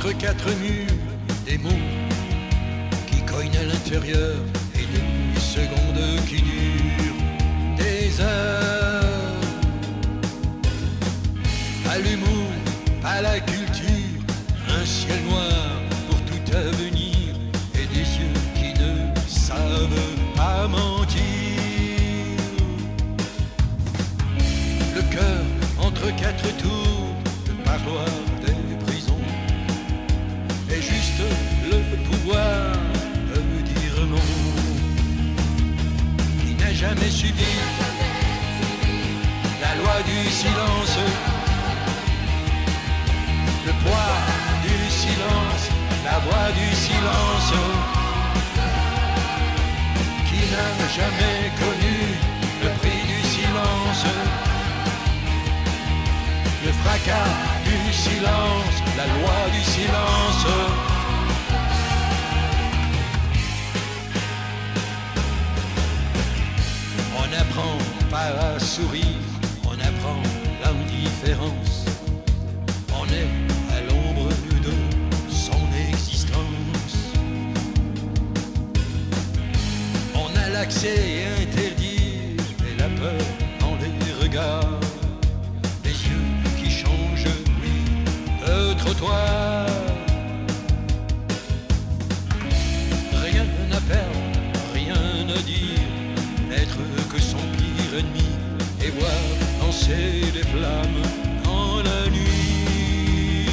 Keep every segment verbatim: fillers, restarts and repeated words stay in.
entre quatre murs, des mots qui cognent à l'intérieur et des secondes qui durent des heures. Pas l'humour, pas la culture, un ciel noir pour tout avenir et des yeux qui ne savent pas mentir. Le cœur entre quatre tours, le parloir des prisons, et juste le pouvoir de dire non, qui n'a jamais subi la loi du silence, le poids du silence, la voix du silence, qui n'a jamais connu le prix du silence, le fracas du silence, la loi du silence. On n'apprend pas à sourire, on apprend l'indifférence. On est à l'ombre de son existence. On a l'accès interdit et la peur dans les regards, les yeux qui changent, oui, de trottoir. Rien à perdre, rien à dire, n'être que son pire ennemi et voir danser les flammes dans la nuit.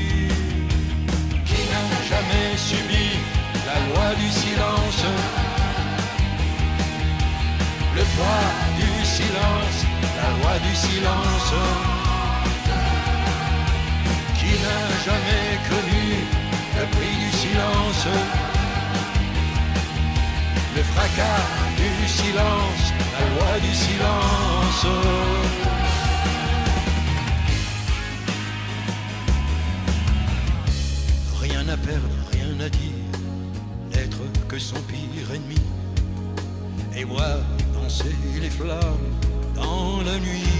Qui n'a jamais subi la loi du silence, le poids du silence, la loi du silence, qui n'a jamais connu le prix du silence, le fracas du silence, la loi du silence. Rien à perdre, rien à dire, n'être que son pire ennemi et voir danser les flammes dans la nuit.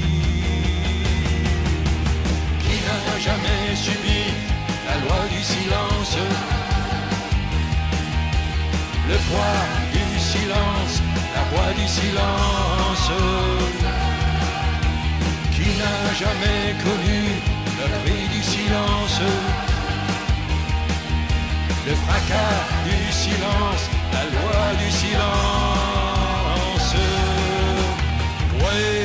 Qui n'a jamais subi la loi du silence, le poids du silence, la voix du silence, qui n'a jamais connu le prix du silence, le fracas du silence, la loi du silence. Ouais.